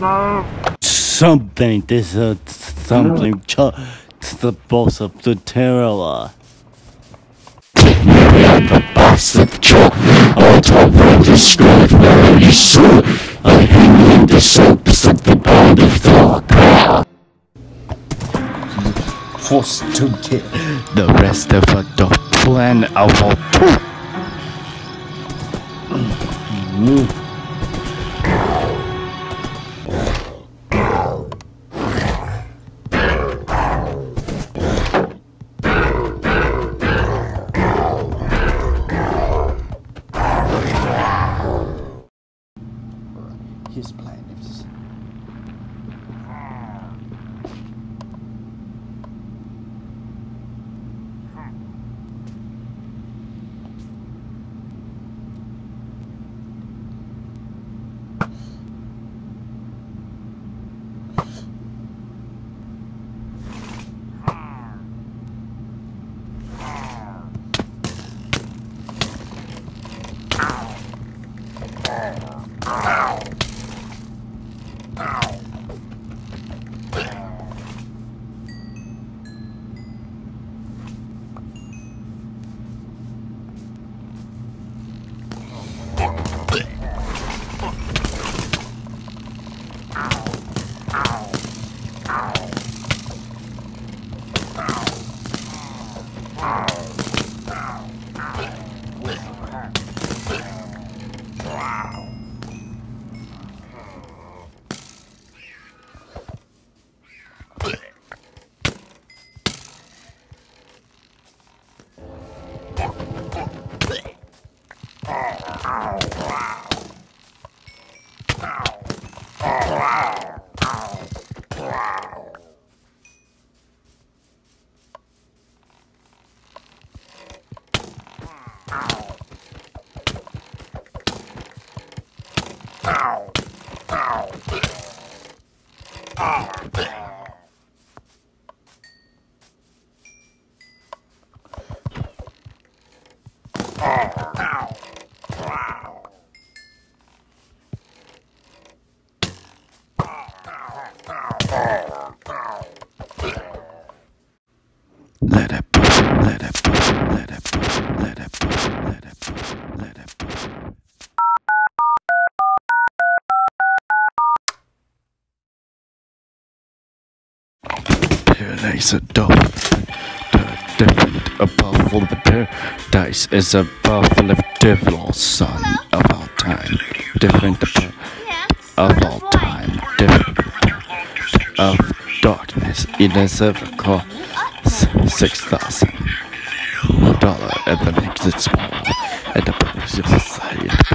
Something, this is something, the boss of the terror. The boss of Joe, out of the sky, very soon. I hang in the soaps of the bond of the crowd. Forced to kill the rest of the plan of our two. His plan is let it push, let it push, let it push, let it push, let it push, let it push. Paradise a dove, the different above all the paradise is above the devil son of our time, different of all time, different of darkness in a circle. $6,000 and that makes it small and the purpose of society.